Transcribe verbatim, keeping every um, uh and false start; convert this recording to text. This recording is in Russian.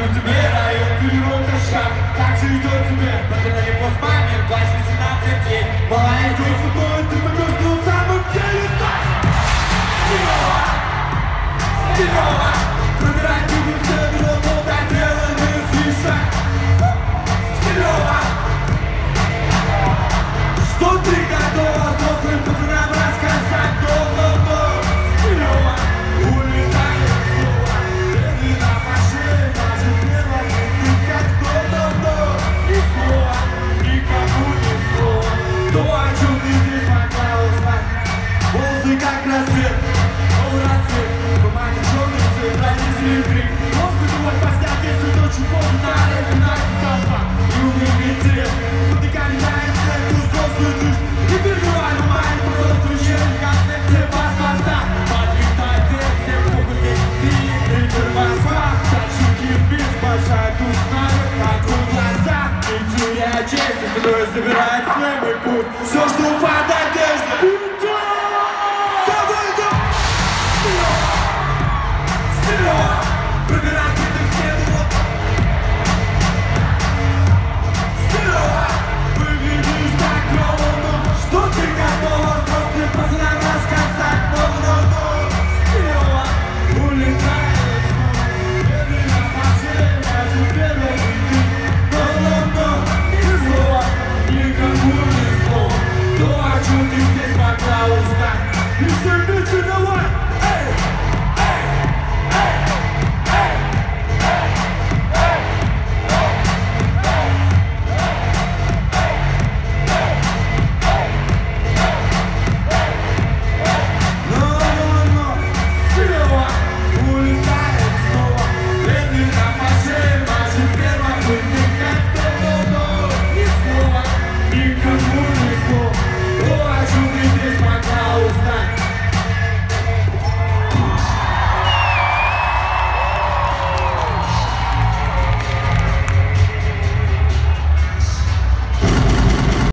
Дарю тебе район, переворот шаг. Так же идет тебе, на канале Постмамер, двадцать восемнадцать есть. Молодец, со мной ты поймешь, что на самом деле так. Стилево, стилево, пробирать будем все, но полтай дело не слышать. Стилево, что ты готова взрослым пацанам рассказать? Но-но-но, стилево, улетает снова. Беги на машине, даже первая, ты как кто-то-но. Ни слова, никому ни слова. То, о чем ты здесь могла узнать. Волосы как рассвет, о, рассвет. Бумаги черный цвет, пронизли крик. Просто думать поздняк, если ночью воду на реке, на толпа. И умный интерес, потыкали на инцепт, взрослую дышь. Не переживай, но мои просто ущерб, концепция паспорта. Подлетай вверх, все могут здесь ты, ветер Москва. Дальше кирпич, большая тусная, как в глазах. Не теряя честь, строя собирает слэмый путь. Все, что под одеждой. Давай, да! Стилево, пробирать ты следует. Стилево, выглядишь так клёво, но что ты готова взрослым пацанам рассказать? Но-но-но, стилево, улетает снова. Беги на машине, даже первый ты. Но-но-но, ни слова, никому ни слова. То, о чем ты здесь могла узнать. И все вместе давай! Эй! Но-но-но, стилево, улетает снова. Беги на машине, машин первый ты.